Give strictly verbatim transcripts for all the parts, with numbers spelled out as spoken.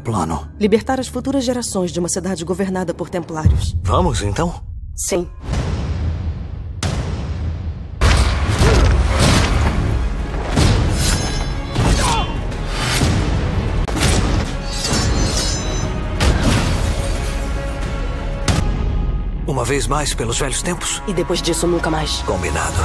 plano? Libertar as futuras gerações de uma cidade governada por templários. Vamos, então? Sim. Uma vez mais pelos velhos tempos? E depois disso, nunca mais. Combinado.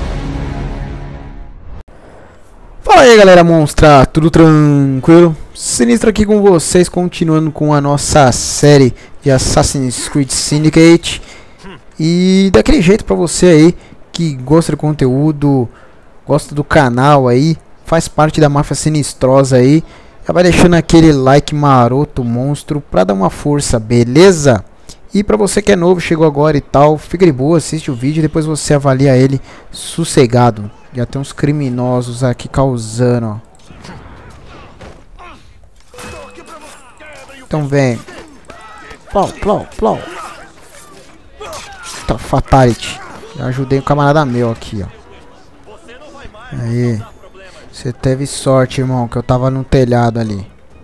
Fala aí, galera monstra, tudo tranquilo? Sinistro aqui com vocês, continuando com a nossa série de Assassin's Creed Syndicate. E daquele jeito pra você aí que gosta do conteúdo, gosta do canal aí, faz parte da máfia sinistrosa aí, já vai deixando aquele like maroto monstro pra dar uma força, beleza? E pra você que é novo, chegou agora e tal, fica de boa, assiste o vídeo e depois você avalia ele sossegado. Já tem uns criminosos aqui causando, ó. Então vem. Plou, plou, plou. Tá, fatality. Já ajudei um camarada meu aqui, ó. Aí. Você teve sorte, irmão, que eu tava no telhado ali.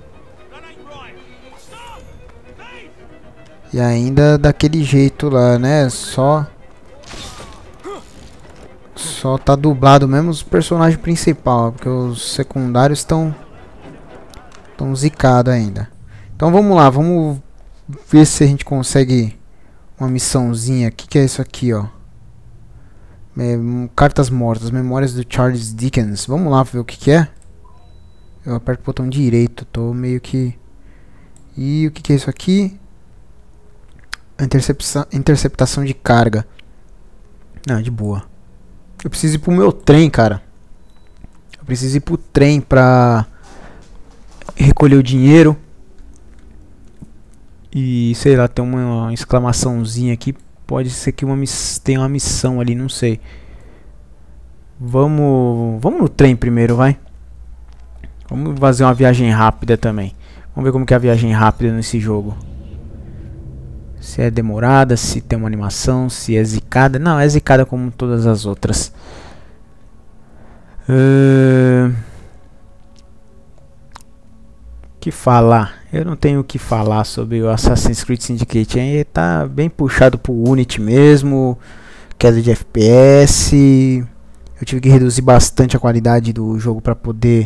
E ainda daquele jeito lá, né? Só... Só tá dublado mesmo os personagens principais, porque os secundários estão... Estão zicados ainda. Então vamos lá, vamos ver se a gente consegue uma missãozinha. O que, que é isso aqui, ó? É, cartas mortas, memórias do Charles Dickens. Vamos lá ver o que, que é. Eu aperto o botão direito, tô meio que... E o que, que é isso aqui? Interceptação, interceptação de carga. Não, de boa. Eu preciso ir pro meu trem, cara. Eu preciso ir pro trem pra recolher o dinheiro. E sei lá, tem uma exclamaçãozinha aqui. Pode ser que uma miss... tenha uma missão ali, não sei. Vamos, vamos no trem primeiro, vai. Vamos fazer uma viagem rápida também. Vamos ver como que é a viagem rápida nesse jogo. Se é demorada, se tem uma animação, se é zicada. Não, é zicada como todas as outras. Uh... que falar? Eu não tenho o que falar sobre o Assassin's Creed Syndicate. Aí tá bem puxado pro Unity mesmo. Queda de F P S. Eu tive que reduzir bastante a qualidade do jogo para poder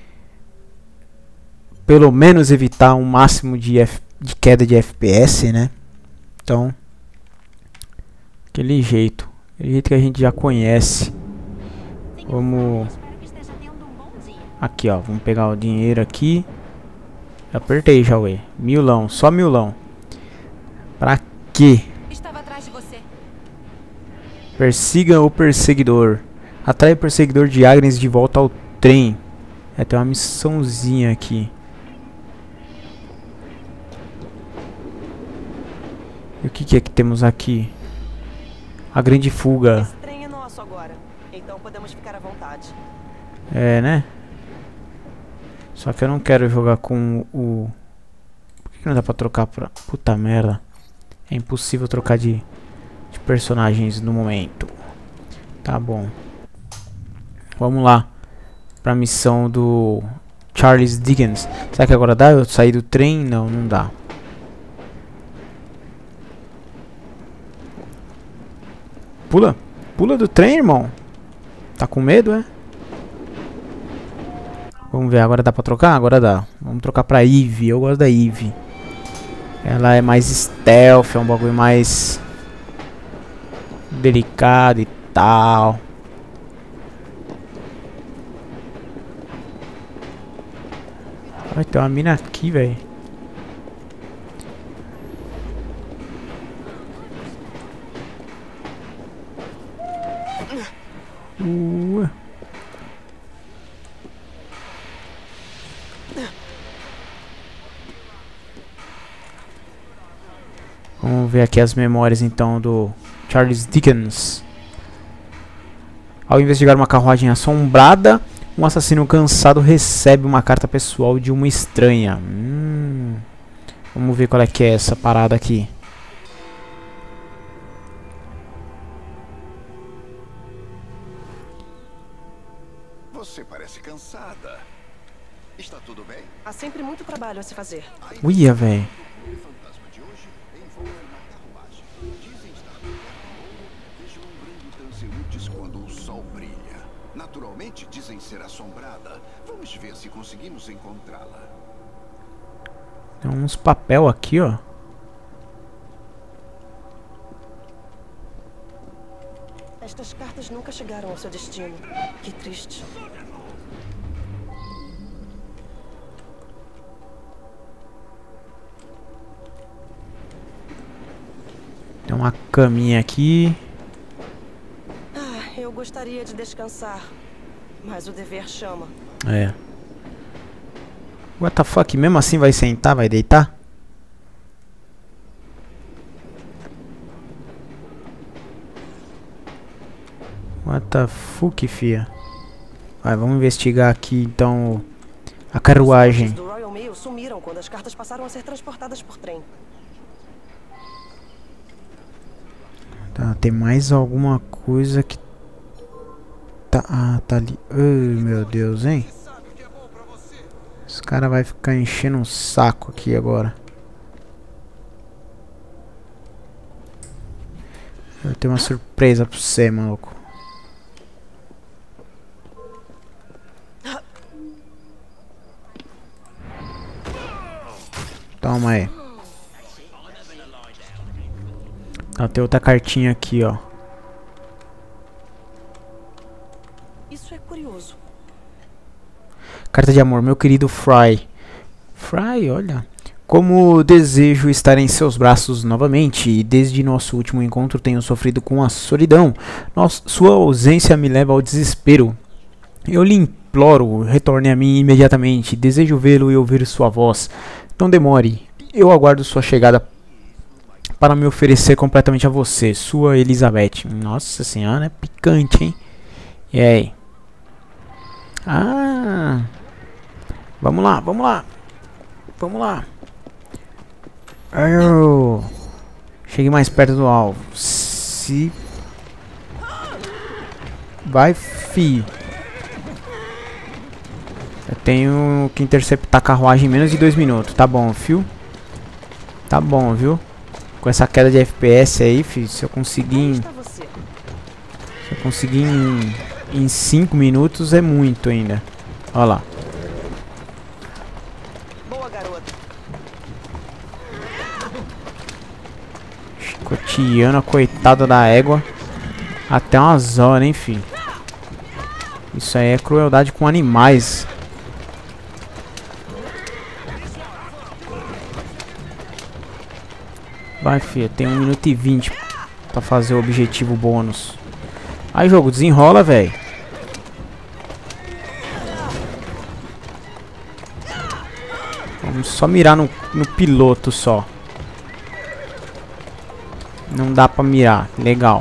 pelo menos evitar um máximo de, F de queda de F P S, né? Então, aquele jeito, aquele jeito que a gente já conhece. Vamos aqui, ó, vamos pegar o dinheiro aqui. Apertei já, ué. Milão, só milão. Pra quê? Persiga o perseguidor. Atrai o perseguidor de Agnes de volta ao trem. É, tem uma missãozinha aqui. E o que, que é que temos aqui? A grande fuga. Esse trem é nosso agora, então podemos ficar à vontade. É, né? Só que eu não quero jogar com o... Por que não dá pra trocar pra... Puta merda. É impossível trocar de, de personagens no momento. Tá bom. Vamos lá. Pra missão do Charles Dickens. Será que agora dá eu sair do trem? Não, não dá. Pula. Pula do trem, irmão. Tá com medo, é? Vamos ver, agora dá pra trocar? Agora dá. Vamos trocar pra Eve. Eu gosto da Eve. Ela é mais stealth, é um bagulho mais delicado e tal. Vai ter uma mina aqui, velho. Uh. Vamos ver aqui as memórias então do Charles Dickens. Ao investigar uma carruagem assombrada, um assassino cansado recebe uma carta pessoal de uma estranha. Hum. Vamos ver qual é que é essa parada aqui. Você parece cansada. Está tudo bem? Há sempre muito trabalho a se fazer. Uia, velho. Quando o sol brilha. Naturalmente dizem ser assombrada. Vamos ver se conseguimos encontrá-la. Tem uns papel aqui, ó. Estas cartas nunca chegaram ao seu destino. Que triste. Tem uma caminha aqui. Ah, eu gostaria de descansar, mas o dever chama. É. What the fuck? Mesmo assim vai sentar, vai deitar? What the fuck, fia? Vai, vamos investigar aqui então a carruagem. Os do Royal Mail sumiram quando as cartas passaram a ser transportadas por trem. Tá, tem mais alguma coisa que tá, ah, tá ali. Ai, meu Deus, hein? Esse cara vai ficar enchendo um saco aqui agora. Eu tenho uma surpresa pra você, maluco. Toma aí. Ah, tem outra cartinha aqui, ó. Isso é curioso. Carta de amor, meu querido Fry. Fry, olha. Como desejo estar em seus braços novamente, e desde nosso último encontro tenho sofrido com a solidão. Nossa, sua ausência me leva ao desespero. Eu lhe imploro, retorne a mim imediatamente. Desejo vê-lo e ouvir sua voz. Não demore. Eu aguardo sua chegada para me oferecer completamente a você, sua Elizabeth. Nossa senhora, é picante, hein? E aí? Ah! Vamos lá, vamos lá. Vamos lá. Eu cheguei mais perto do alvo. Se vai, fi. Eu tenho que interceptar a carruagem em menos de dois minutos. Tá bom, fio. Tá bom, viu? Com essa queda de F P S aí, filho, se eu conseguir em, se eu conseguir em cinco minutos é muito ainda. Olha lá. Boa, garota. Chicoteando a coitada da égua. Até umas horas, hein, filho. Isso aí é crueldade com animais. Vai, filha, tem um minuto e vinte pra fazer o objetivo bônus. Aí, jogo, desenrola, velho. Vamos só mirar no, no piloto só. Não dá pra mirar, legal.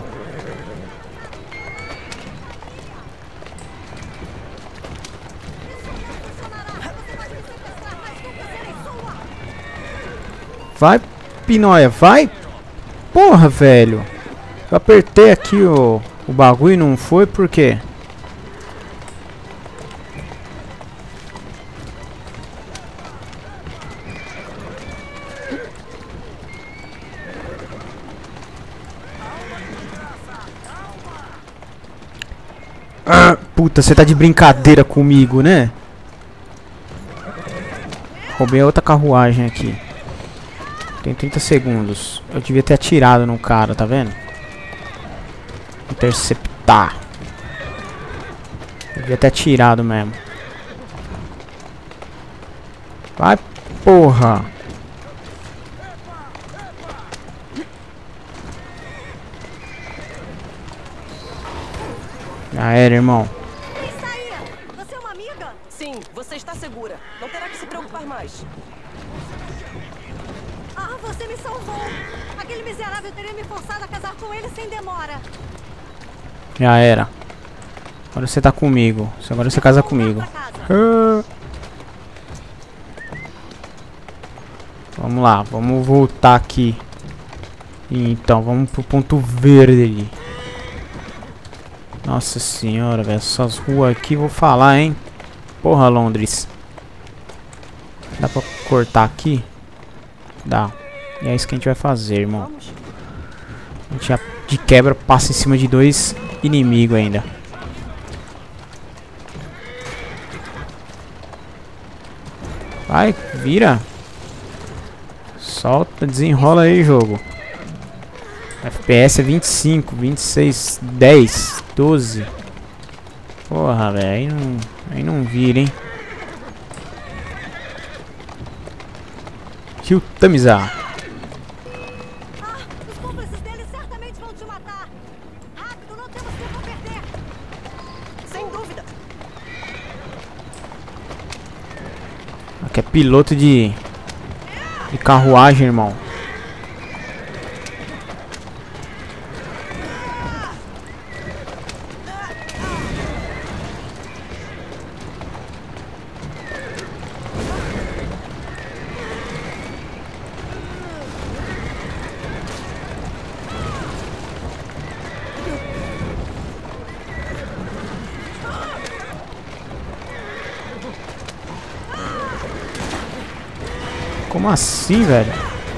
Vai, Pinóia, vai! Porra, velho! Eu apertei aqui o, o bagulho e não foi, por quê? Ah, puta, você tá de brincadeira comigo, né? Roubei a outra carruagem aqui. Tem trinta segundos. Eu devia ter atirado no cara, tá vendo? Interceptar. Eu devia ter atirado mesmo. Vai, porra. Já era, irmão. Isso aí! Você é uma amiga? Sim, você está segura. Não terá que se preocupar mais. Ah, você me salvou! Aquele miserável teria me forçado a casar com ele sem demora. Já era. Agora você tá comigo. Agora você casa comigo. Ah. Vamos lá, vamos voltar aqui. Então, vamos pro ponto verde ali. Nossa senhora, velho. Essas ruas aqui, vou falar, hein. Porra, Londres. Dá pra cortar aqui? Dá. E é isso que a gente vai fazer, irmão. Vamos. A gente já de quebra passa em cima de dois inimigos ainda. Vai, vira. Solta, desenrola aí, jogo. F P S é vinte e cinco, vinte e seis, dez, doze. Porra, velho, aí não, aí não vira, hein. Kill Tamiza. Ah, os cúmplices deles certamente vão te matar. Rápido, não temos tempo a perder. Sem dúvida. Aqui é piloto de, de carruagem, irmão. Como assim, velho?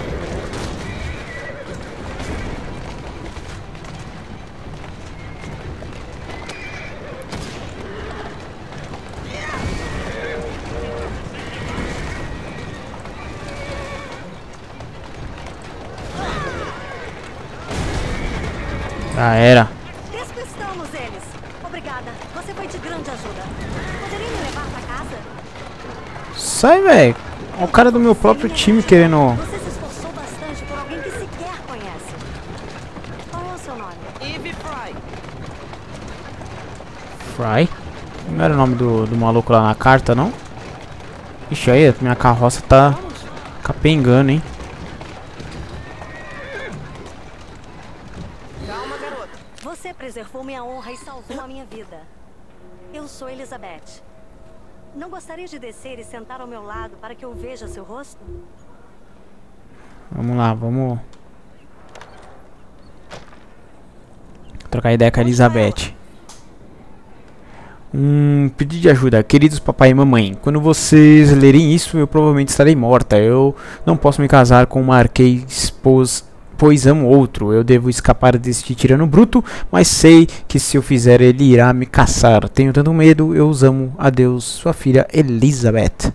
Já era. Despistamos eles. Obrigada. Você foi de grande ajuda. Poderia me levar pra casa? Sai, velho. Olha o cara do meu próprio time querendo... Você se esforçou bastante por alguém que sequer conhece. Qual é o seu nome? Eve Fry. Fry? Não era o nome do, do maluco lá na carta, não? Ixi, aí, minha carroça tá capengando, hein? Calma, garota. Você preservou minha honra e salvou a minha vida. Eu sou Elizabeth. Não gostaria de descer e sentar ao meu lado para que eu veja seu rosto? Vamos lá, vamos... trocar ideia com a Elizabeth. Um pedido de ajuda. Queridos papai e mamãe, quando vocês lerem isso, eu provavelmente estarei morta. Eu não posso me casar com uma arqueis, pois, pois amo outro. Eu devo escapar deste tirano bruto, mas sei que se eu fizer, ele irá me caçar. Tenho tanto medo, eu os amo. Adeus, sua filha Elizabeth.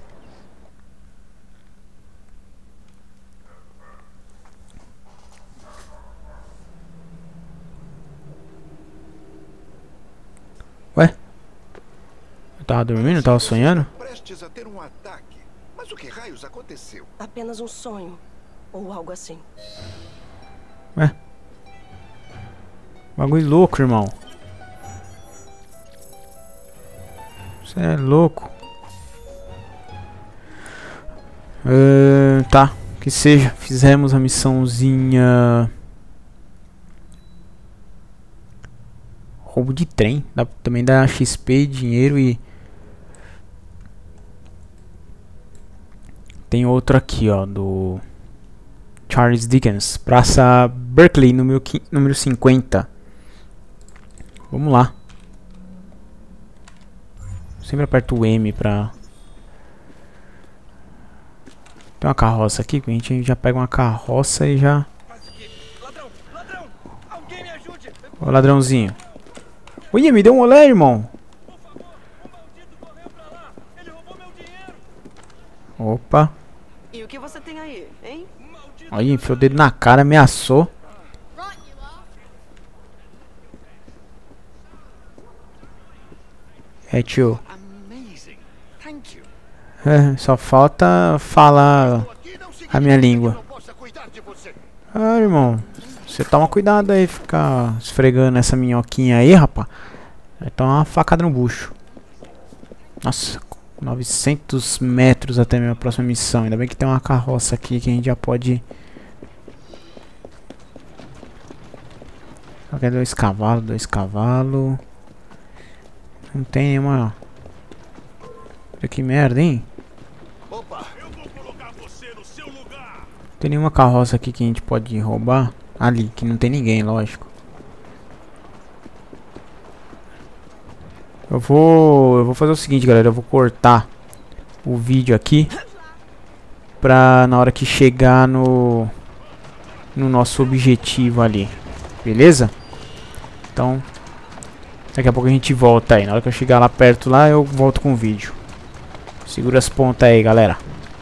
Ué? Eu tava dormindo? Eu tava sonhando? Prestes a ter um ataque. Mas o que raios aconteceu? Apenas um sonho. Ou algo assim. Ué? Bagulho louco, irmão. Você é louco. Uh, tá, que seja. Fizemos a missãozinha. Roubo de trem. Dá, também dá X P, dinheiro e... Tem outro aqui, ó, do... Charles Dickens. Praça Berkeley, número, número cinquenta. Vamos lá. Sempre aperto o M pra... Tem uma carroça aqui, a gente já pega uma carroça e já... Ladrão, ladrão, alguém me ajude. Ô ladrãozinho. Ui, me deu um olé, irmão. Por favor, o maldito correu pra lá. Ele roubou meu dinheiro. Opa. E o que você tem aí, hein? Maldito. Olha, enfiou o dedo na cara, ameaçou. É, tio. Amazing. Thank you. É, só falta falar a minha língua. Não possa cuidar de você. Ah, irmão. Você toma cuidado aí, ficar esfregando essa minhoquinha aí, rapaz. Vai tomar uma facada no bucho. Nossa, novecentos metros até a minha próxima missão. Ainda bem que tem uma carroça aqui que a gente já pode... Só quer dois cavalos, dois cavalos. Não tem nenhuma... Olha que merda, hein? Opa. Eu vou colocar você no seu lugar. Não tem nenhuma carroça aqui que a gente pode roubar. Ali, que não tem ninguém, lógico. Eu vou... Eu vou fazer o seguinte, galera. Eu vou cortar o vídeo aqui. pra na hora que chegar no no nosso objetivo ali, beleza? Então daqui a pouco a gente volta aí. Na hora que eu chegar lá perto lá, eu volto com o vídeo. Segura as pontas aí, galera.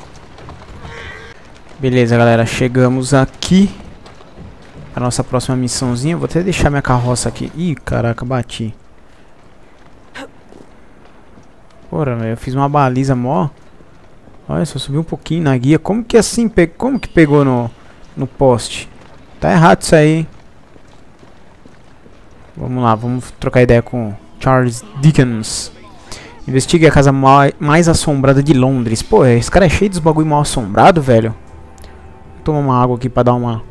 Beleza, galera, chegamos aqui a nossa próxima missãozinha. Vou até deixar minha carroça aqui. Ih, caraca, bati. Porra, velho, eu fiz uma baliza mó. Olha, só subi um pouquinho na guia. Como que assim, pe... como que pegou no, no poste? Tá errado isso aí. Vamos lá, vamos trocar ideia com Charles Dickens. Investigue a casa mai... mais assombrada de Londres. Pô, esse cara é cheio dos bagulho mal assombrado, velho. Vou tomar uma água aqui pra dar uma...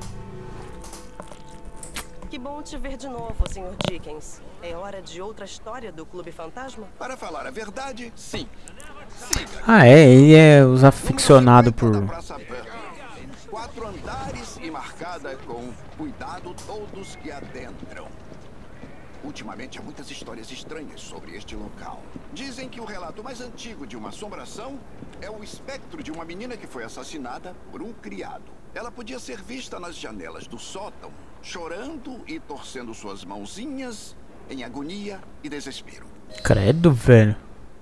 Que bom te ver de novo, senhor Dickens. É hora de outra história do Clube Fantasma? Para falar a verdade, sim. Siga. Ah, é, ele é os aficionados por... Da Praça Berkeley. Quatro andares e marcada com cuidado todos que adentram. Ultimamente há muitas histórias estranhas sobre este local. Dizem que o relato mais antigo de uma assombração é o espectro de uma menina que foi assassinada por um criado. Ela podia ser vista nas janelas do sótão, chorando e torcendo suas mãozinhas em agonia e desespero. Credo, velho.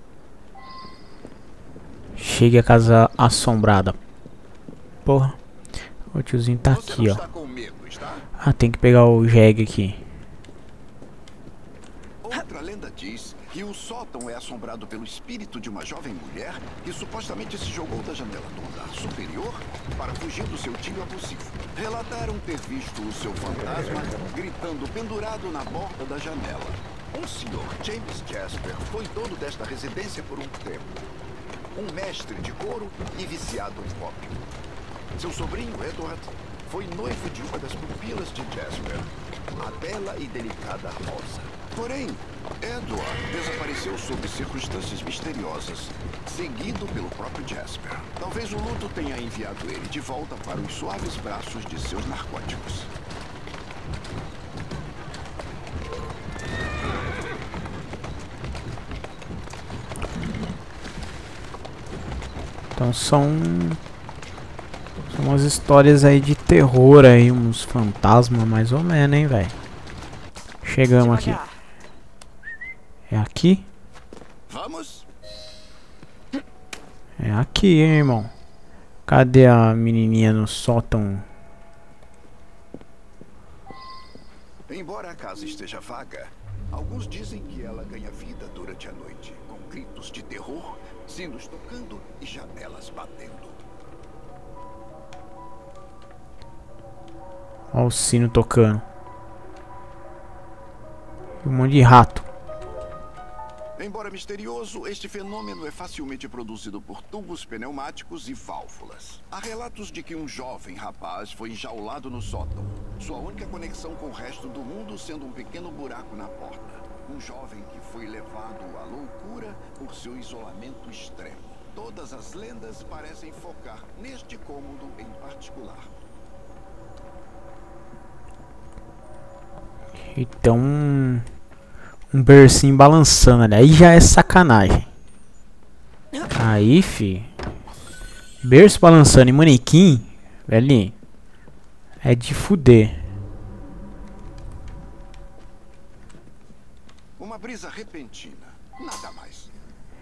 Chegue a casa assombrada. Porra. O tiozinho tá Você aqui, não ó. está com medo, está? Ah, tem que pegar o jegue aqui. Outra lenda diz que o sótão é assombrado pelo espírito de uma jovem mulher que supostamente se jogou da janela do andar superior para fugir do seu tio abusivo. Relataram ter visto o seu fantasma gritando pendurado na borda da janela. Um senhor James Jasper foi dono desta residência por um tempo. Um mestre de couro e viciado em ópio. Seu sobrinho, Edward, foi noivo de uma das pupilas de Jasper, a bela e delicada Rosa. Porém, Edward desapareceu sob circunstâncias misteriosas, seguido pelo próprio Jasper. Talvez o luto tenha enviado ele de volta para os suaves braços de seus narcóticos. Então são... São umas histórias aí de terror aí, uns fantasmas mais ou menos, hein, velho. Chegamos aqui. É aqui? Vamos? É aqui, hein, irmão. Cadê a menininha no sótão? Embora a casa esteja vaga, alguns dizem que ela ganha vida durante a noite, com gritos de terror, sinos tocando e janelas batendo. Olha o sino tocando. Um monte de rato. Embora misterioso, este fenômeno é facilmente produzido por tubos pneumáticos e válvulas. Há relatos de que um jovem rapaz foi enjaulado no sótão, sua única conexão com o resto do mundo sendo um pequeno buraco na porta. Um jovem que foi levado à loucura por seu isolamento extremo. Todas as lendas parecem focar neste cômodo em particular. Então... Um bercinho balançando ali. Aí já é sacanagem. Aí, fi. Berço balançando e manequim. Velho. É de fuder. Uma brisa repentina. Nada mais.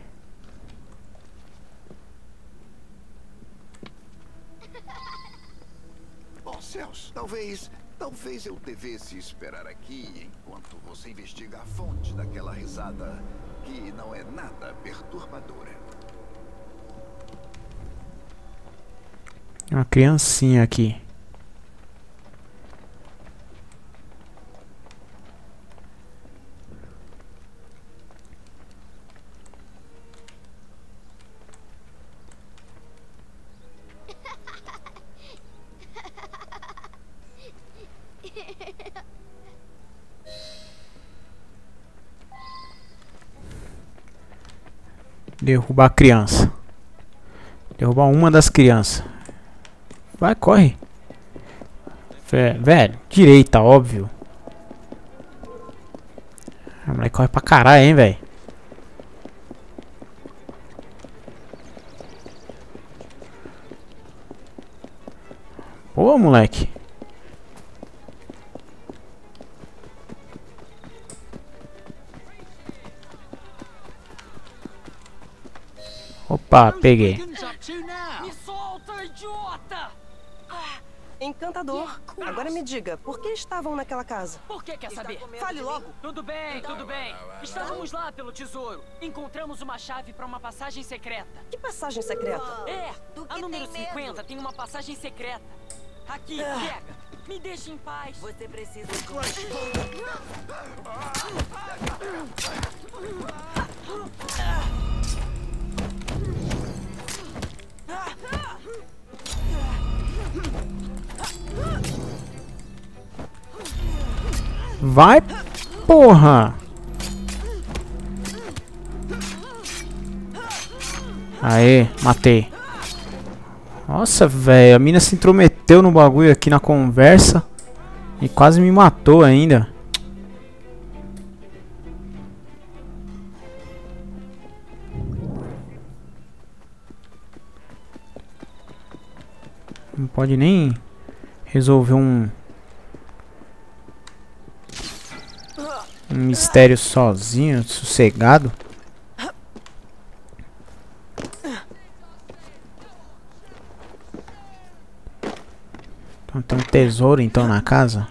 Bom, céus. Talvez... Talvez eu devesse esperar aqui enquanto você investiga a fonte daquela risada que não é nada perturbadora. Uma criancinha aqui. Derrubar a criança. Derrubar uma das crianças. Vai, corre. Vé, velho, direita, óbvio. A mulher corre pra caralho, hein, velho. Ô, moleque. Opa, peguei. Me solta, idiota! Encantador. Agora me diga, por que estavam naquela casa? Por que quer saber? Fale logo. Tudo bem, tudo bem. Estávamos lá pelo tesouro. Encontramos uma chave para uma passagem secreta. Que passagem secreta? É, a número cinquenta tem uma passagem secreta. Aqui, pega. Me deixe em paz. Você precisa Vai, porra! Aê, matei. Nossa, velho, a mina se intrometeu no bagulho aqui na conversa e quase me matou ainda. Não pode nem resolver um um mistério sozinho, sossegado. Então tem um tesouro então na casa.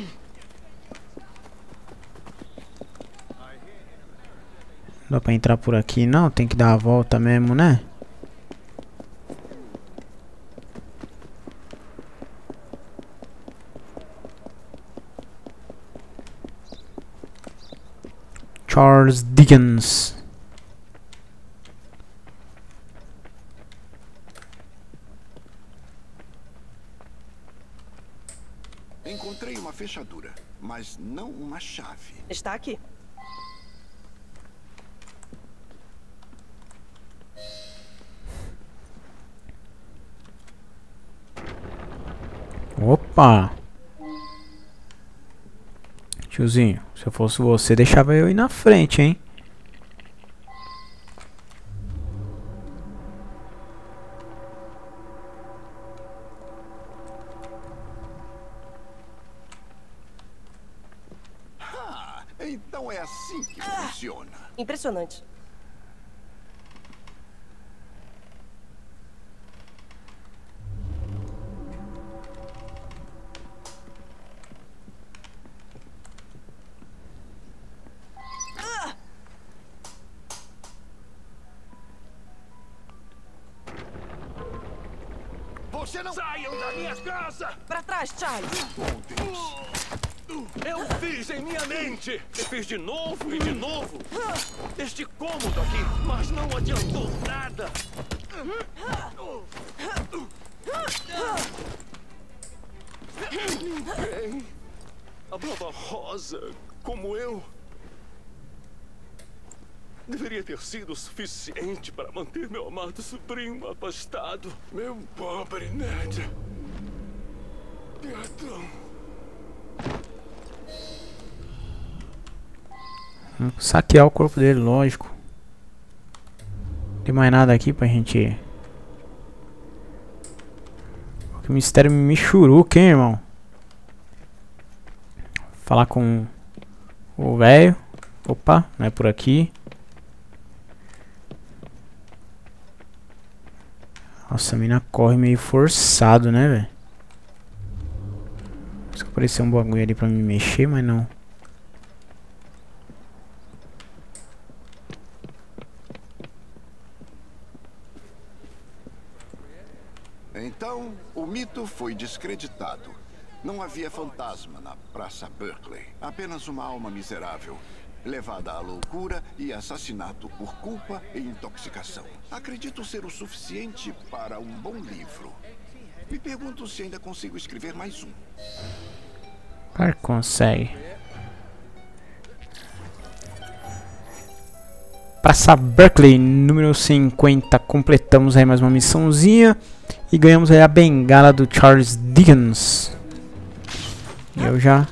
Não dá pra entrar por aqui não, tem que dar a volta mesmo, né? Charles Dickens. Encontrei uma fechadura, mas não uma chave. Está aqui. Opa! Tiozinho, se eu fosse você, deixava eu ir na frente, hein? Ah, então é assim que funciona. Impressionante. Você não... Saiam da minha casa! Pra trás, Charlie. Bom Deus. Eu fiz em minha mente! Eu fiz de novo e de novo! Este cômodo aqui, mas não adiantou nada! Ninguém amava Rosa como eu. Deveria ter sido suficiente para manter meu amado sobrinho afastado. Meu pobre Ned. Perdão. Vamos saquear o corpo dele, lógico. Não tem mais nada aqui pra gente... Que mistério michuruca, hein, irmão? Falar com o velho. Opa, não é por aqui. Nossa, a mina corre meio forçado, né, velho? Acho que apareceu um bagulho ali pra me mexer, mas não. Então, o mito foi descreditado. Não havia fantasma na Praça Berkeley. Apenas uma alma miserável, levada à loucura e assassinato por culpa e intoxicação. Acredito ser o suficiente para um bom livro. Me pergunto se ainda consigo escrever mais um. Claro que consegue. Praça Berkeley, número cinquenta. Completamos aí mais uma missãozinha. E ganhamos aí a bengala do Charles Dickens. Eu já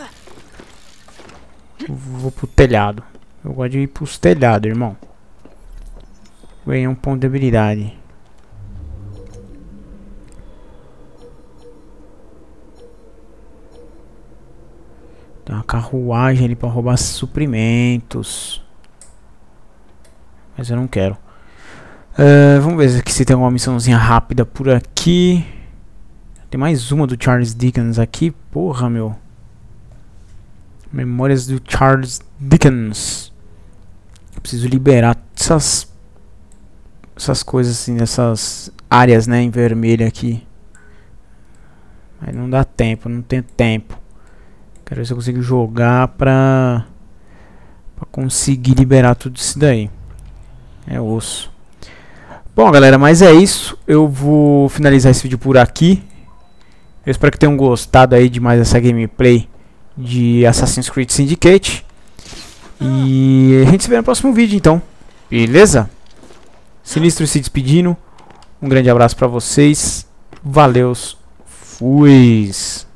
vou pro telhado. Eu gosto de ir pros telhados, irmão. Ganhei um ponto de habilidade. Tem uma carruagem ali pra roubar suprimentos. Mas eu não quero. Uh, vamos ver aqui se tem alguma missãozinha rápida por aqui. Tem mais uma do Charles Dickens aqui. Porra, meu. Memórias do Charles Dickens. Eu preciso liberar essas essas coisas assim, essas áreas, né, em vermelho aqui. Mas não dá tempo, não tenho tempo. Quero ver se eu consigo jogar pra, pra conseguir liberar tudo isso daí. É osso. Bom, galera, mas é isso. Eu vou finalizar esse vídeo por aqui. Eu espero que tenham gostado aí de mais essa gameplay de Assassin's Creed Syndicate. E a gente se vê no próximo vídeo, então. Beleza? Sinistro se despedindo. Um grande abraço pra vocês. Valeus. Fui.